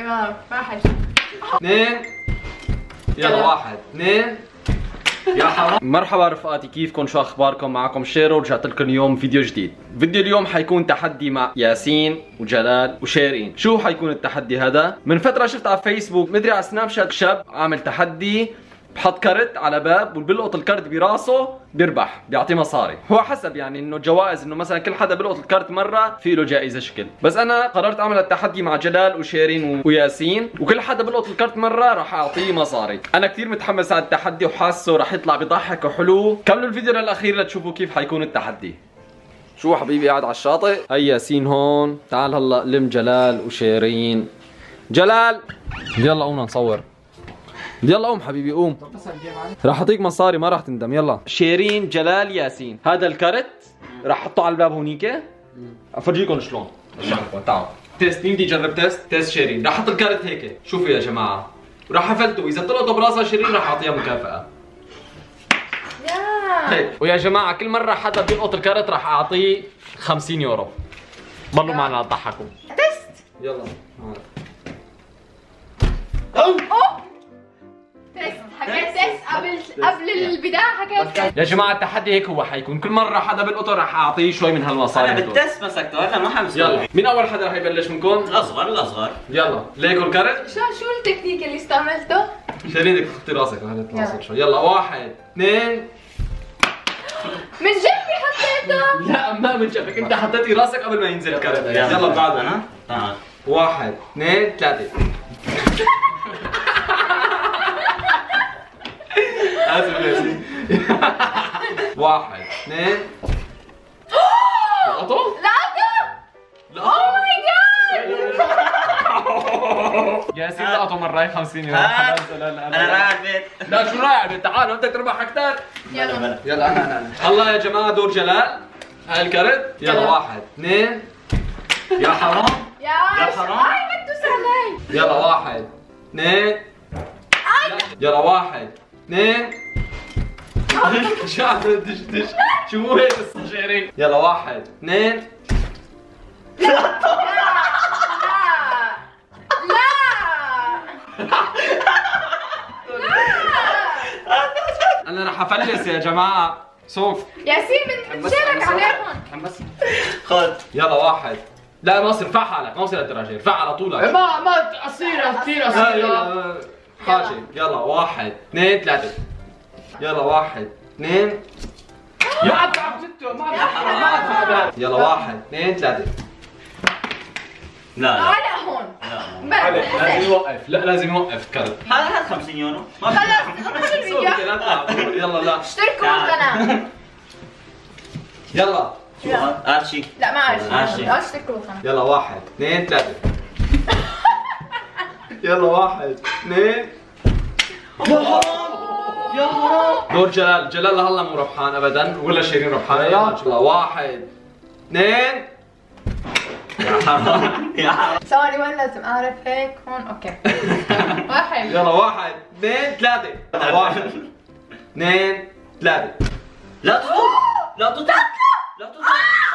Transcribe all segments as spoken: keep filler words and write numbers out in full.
تمام واحد اثنين يلا واحد اثنين يا حرام. مرحبا رفقاتي، كيفكم؟ شو اخباركم؟ معكم شيرو، ورجعت لكم اليوم فيديو جديد. فيديو اليوم حيكون تحدي مع ياسين وجلال وشيرين. شو حيكون التحدي هذا؟ من فترة شفت على فيسبوك مدري على سناب شات شاب عامل تحدي بحط كرت على باب وبيلقط الكرت براسه بيربح، بيعطيه مصاري. هو حسب يعني انه جوائز، انه مثلا كل حدا بيلقط الكرت مره في له جائزه شكل. بس انا قررت اعمل التحدي مع جلال وشيرين وياسين، وكل حدا بيلقط الكرت مره راح اعطيه مصاري. انا كثير متحمس على التحدي وحاسه راح يطلع بضحك وحلو. كملوا الفيديو للاخير لتشوفوا كيف حيكون التحدي. شو حبيبي قاعد على الشاطئ؟ هي ياسين هون، تعال هلا لم جلال وشيرين. جلال يلا قوم نصور. يلا قوم حبيبي قوم، راح اعطيك مصاري ما راح تندم. يلا شيرين جلال ياسين، هذا الكرت راح احطه على الباب هونيك. افرجيكم شلون. تعالوا تيست. مين بدي يجرب تيست؟ تيست شيرين. راح احط الكرت هيك، شوفوا يا جماعه، وراح افلته، اذا طلعته براسها شيرين راح اعطيها مكافأة. هيك. ويا جماعه كل مره حدا بيلقط الكرت راح اعطيه خمسين يورو. ضلوا معنا تضحكوا. تيست. يلا تيست. حكيت تيست قبل قبل البداية. حكيت يا جماعه التحدي هيك هو حيكون، كل مره حدا بيلقطه راح اعطيه شوي من هالمصاري. انا بالتست مسكته هلا ما حمسكه. يلا مين اول حدا راح يبلش منكم؟ الاصغر الاصغر. يلا ليكوا الكرت. شو شو التكنيك اللي استعملته؟ شيرين بدك تحطي راسك هلا تناصر شوي. يلا واحد اثنين. من جنبي حطيته. لا ما من جنبك، انت حطيتي راسك قبل ما ينزل الكرت. يلا بعده انا تعال. واحد اثنين ثلاثة. اسف ياسين. واحد اثنين. لقطوا؟ لقطه. لقطوا؟ اوه ماي جاد. ياسين لقطوا مرة خمسين يورو. انا رايح البيت. لا شو رايح البيت؟ تعال بدك تربح اكثر. يلا يلا انا انا هلا يا جماعة دور جلال. هاي الكرت. يلا واحد اثنين. يا حرام. يا حرام. هاي ما تدوس علي. يلا واحد اثنين. يلا واحد اثنين. شو عم تدش دش؟ شو مو هيك الصجيرين؟ يلا واحد اثنين. لا لا انا رح افلس يا جماعة. سوف ياسين بنشارك عليهم. حمس. خذ. يلا واحد. لا ناصر ارفع حالك، ما وصل للدرجة، ارفع على طولك. ما ما قصيرة كثير لا قصيرة. يلا حاجة. يلا واحد اثنين ثلاثة. يلا واحد اثنين. ما عاد عبدته ما عاد ما عاد. يلا واحد اثنين ثلاثة. لا لا تعال هون. لا لازم يوقف، لا لازم يوقف الكرت. هذا هذا خمسين يورو. ما في. خلص اخذ الفيديو. يلا لا اشتركوا بالقناة. يلا شو هذا؟ هذا شيء. لا ما آخر اعرف. شيء. لا اشتركوا بالقناة. يلا واحد اثنين ثلاثة. يلا واحد اثنين. يا حرام. دور جلال. جلال لهلا مو ربحان ابدا، ولا شيرين ربحانه. يلا واحد اثنين. يا حرام. يا حرام. ثواني وين لازم اعرف هيك هون. اوكي. واحد. يلا واحد اثنين ثلاثة. يلا واحد اثنين ثلاثة. لا تطلع. لا تطلع. لا تطلع.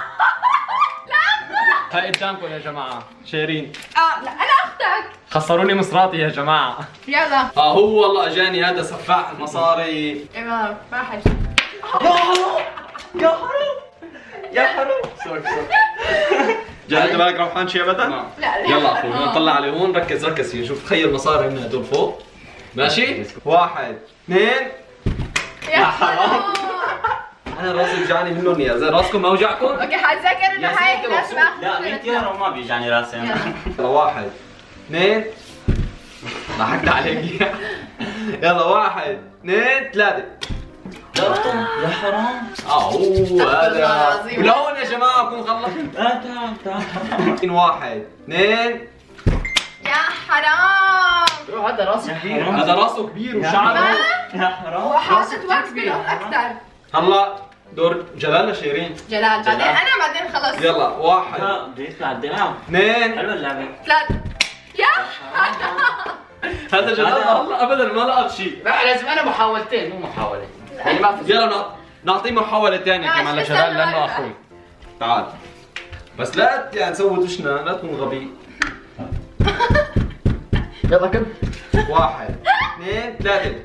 هاي قدامكم يا جماعة. شيرين اه لا انا اختك. خسروني مصراتي يا جماعة. يلا اه هو والله اجاني هذا سفاح المصاري. تمام واحد. يا حرام. يا حرام. يا حرام. سوري سوري. جلال انت بالك ربحان شيء ابدا؟ لا لا. يلا اخوي نطلع عليه هون. ركز ركز فيه. شوف تخيل مصاري من هدول فوق. ماشي؟ واحد اثنين. يا حرام. انا راسي وجعني منهم يا زين. راسكم ما وجعكم؟ اوكي حتذكر انه ياسين هاي انت لازم مبسوط؟ اخذ. لا مية يورو ما بيجاني راسي انا. يلا واحد اثنين. ضحكت عليك. يلا واحد اثنين ثلاثة. لا تطلع. يا حرام. اه هو الله هذا. العظيم. ولهون يا جماعة اكون خلصت. لا تعال تعال. واحد اثنين. يا حرام. هذا راسي كبير. هذا راسه كبير وشعره. يا حرام. هو حاطط وقت بالقط اكثر. هلا دور جلال لشيرين. جلال بعدين انا بعدين خلص. يلا واحد لا بده يطلع الدماغ. اثنين. حلوه اللعبه. ثلاثة. يا هذا جلال هلا ابدا ما لقط شيء. لا لازم انا محاولتين مو محاولة. يعني ما في. يلا نعط- نعطيه محاولة ثانية ماشي، كمان بس لجلال أنا لانه ما- اخوي. تعال بس لا ت- يعني تسوي وشنا، لا تكون غبي. يلا كم؟ واحد اثنين ثلاثة.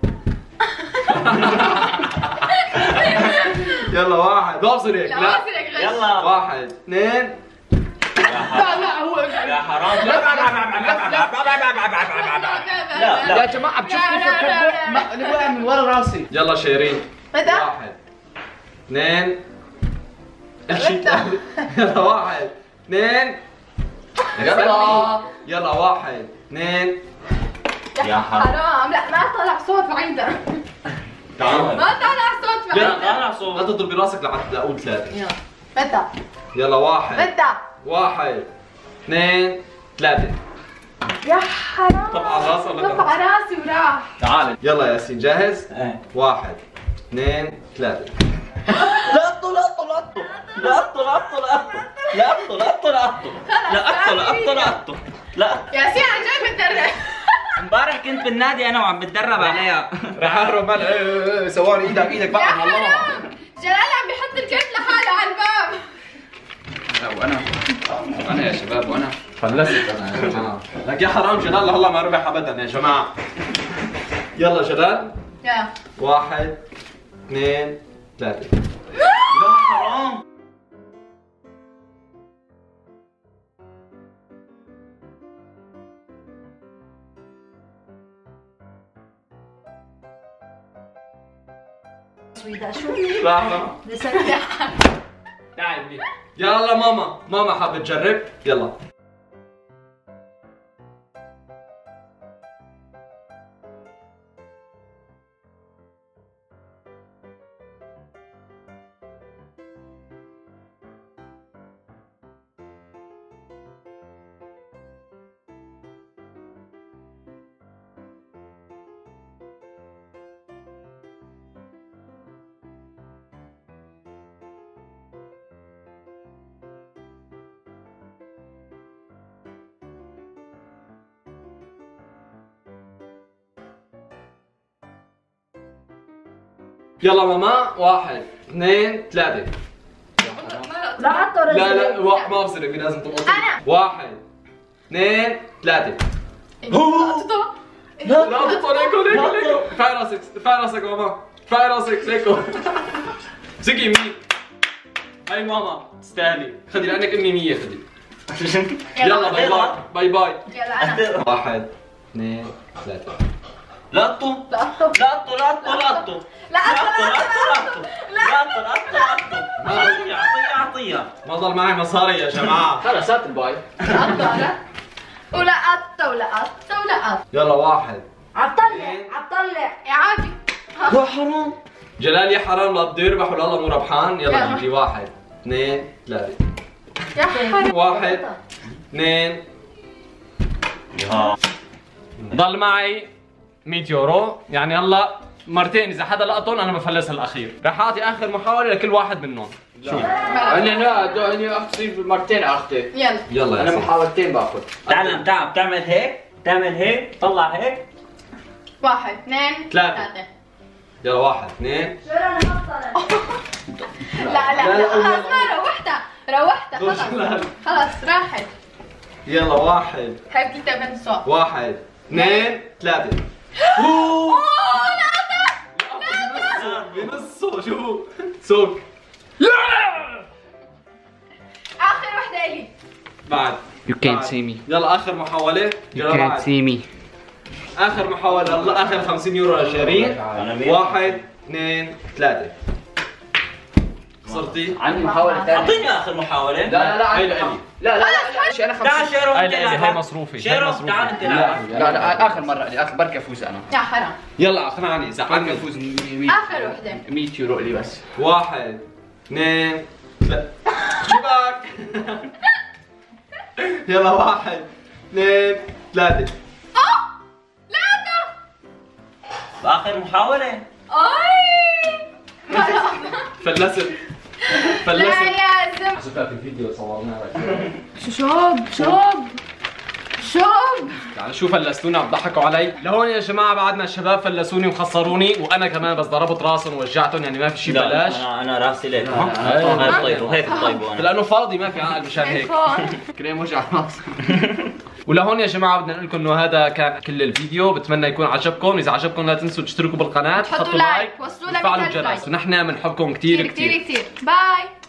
يلا واحد ابصر هيك. لا لا بصير هيك غش. يلا واحد اثنين. لا لا هو يا حرام. لا لا يا جماعة بتشوف كيف الكبة؟ ما- اللي وقع من ورا راسي. يلا شيرين. متى؟ واحد اثنين. متى؟ يلا واحد اثنين. يلا. يلا واحد اثنين. يا حرام. حرام لا ما طلع صوت بعيدة. تعال ما طلع صوت يلا بعيدة. طلع لا صوت. تضرب براسك لحتى اقول ثلاثة. يلا متى؟ يلا واحد متى؟ واحد اثنين ثلاثة. يا حرام. طب على راسي ولا طب على راسي وراح. تعال. يلا ياسين جاهز؟ ايه. واحد اثنين ثلاثة. لا اطو لا اطو لا اطو لا اطو لا اطو لا اطو لا اطو لا اطو لا اطو لا اطو لا اطو لا اطو لا. ياسين عن جد بتدرب. امبارح كنت بالنادي انا وعم بتدرب عليها. رح اهرب مال سواني ايدك ايدك يا بقى والله. حرام. جلال عم بيحط الكيف لحاله على الباب. لا وانا وانا يا شباب وانا فلست انا يا جماعة. لك يا حرام جلال هلا ما ربح ابدا يا جماعة. يلا جلال. يلا. واحد اثنين ثلاثة. لا حرام. سويدة شو؟ لا حرام. لسه تعبني. يلا ماما ماما حابة تجرب؟ يلا. يلا ماما واحد اثنين ثلاثة. لا عطر. لا لا واحد ما بصير في لازم تنقص. أنا. واحد اثنين ثلاثة. لا لا تطلع ليكو ليكو ليكو. ارفعي راسك ارفعي راسك ماما ارفعي راسك ليكو. امسكي يمين. هاي ماما تستاهلي. خدي لانك امي مية خدي. يلا باي باي باي باي. يلا انا. واحد اثنين ثلاثة. لا اطو لا اطب. لا اطو لا اطو لا اطو لا اطب. لا اطو لا اطو لا اطو لا اطو. اعطيها اعطيها اعطيها. ما ضل معي مصاري يا جماعة. خلص هات الباي. لا اطب. ولا قطة ولا قطة ولا قطة. يلا واحد. عطلع عطلع يا عادي. لا حرام. جلال يا حرام لا بده يربح ولا الله مو ربحان. يلا يلا. جيجي واحد اثنين ثلاثة. يا حرام. واحد اثنين. يا ضل معي مية يورو يعني هلا مرتين اذا حدا لقطهم انا بفلسها الاخير. رح اعطي اخر محاولة لكل واحد منهم. شوف انا لا اني اخذ مرتين اخذت. يلا. يلا يا انا سيدي. محاولتين باخذ. تعال تعال بتعمل هيك بتعمل هيك طلع هيك. واحد اثنين ثلاثة. يلا واحد اثنين. لا لا لا، لا، خلاص لا. ما روحتها روحتها دوش خلاص لا. خلاص راحت. يلا واحد حبيبتي انت بنت صوت. واحد اثنين ثلاثة. اوه لا بنصه شو سوق. اخر وحدة الي. بعد You can't بعد. see me. يلا اخر محاولة. You يلا can't بعد. see me. اخر محاولة يلا اخر خمسين يورو لشيرين. أنا مين؟ واحد اثنين ثلاثة. خسرتي؟ عندي محاولة ثانية. اعطيني اخر محاولة. لا لا لا هاي عندي لإلي. لا لا لا شيء انا تعال خمسين. شيرو هاي انت لإلي، هاي العب. مصروفي، هاي شيرو مصروفي. تعال انت العب. لا لا اخر مرة لي اخر بركة افوز انا. يا حرام. يلا اقنعني بركة زعلني. افوز مية. آخر وحدة. مية يورو لي بس. واحد اثنين ثلاثة. شباك. يلا واحد اثنين ثلاثة. باخر محاولة. اي فلست لا فلست. يا زلمة. حسيتها في الفيديو صورناها. شو شوب شوب شوب. يعني شو فلستوني عم ضحكوا علي. لهون يا جماعه بعدنا الشباب فلسوني وخسروني وانا كمان بس ضربت راسهم ووجعتهم يعني ما في شيء بلاش. انا انا راسي ليك. لا، هيك طيب وهيك طيب وانا. لانه فاضي ما في عقل مشان هيك. هون. كريم وجع راس. ولهون يا جماعه بدنا نقول لكم انه هذا كان كل الفيديو، بتمنى يكون عجبكم، اذا عجبكم لا تنسوا تشتركوا بالقناه، تحطوا لايك، وصلوا ل وتفعلوا مئة ألف الجرس، لايك. ونحن بنحبكم كثير كثير كثير. كثير كثير. باي.